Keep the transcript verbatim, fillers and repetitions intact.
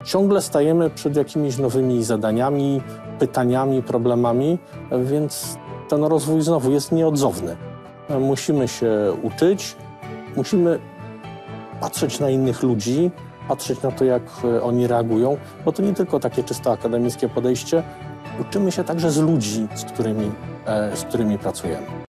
ciągle stajemy przed jakimiś nowymi zadaniami, pytaniami, problemami, więc ten rozwój znowu jest nieodzowny. Musimy się uczyć, musimy patrzeć na innych ludzi, patrzeć na to, jak oni reagują, bo to nie tylko takie czysto akademickie podejście. Uczymy się także z ludzi, z którymi, z którymi pracujemy.